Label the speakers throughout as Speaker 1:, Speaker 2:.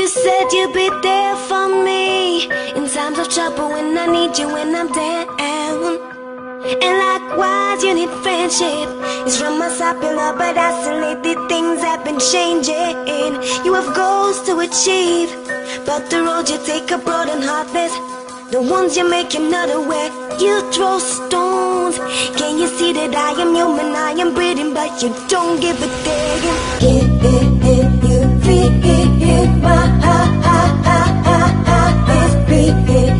Speaker 1: You said you'd be there for me in times of trouble, when I need you, when I'm down. And likewise, you need friendship. It's from my side, pillar, but isolated things have been changing. You have goals to achieve, but the road you take are broad and heartless. The ones you make, you're not aware. You throw stones. Can you see that I am human, I am breathing, but you don't give a damn. You feel my heart is beating.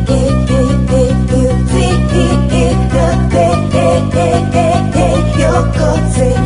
Speaker 1: You feel the pain. You're caught.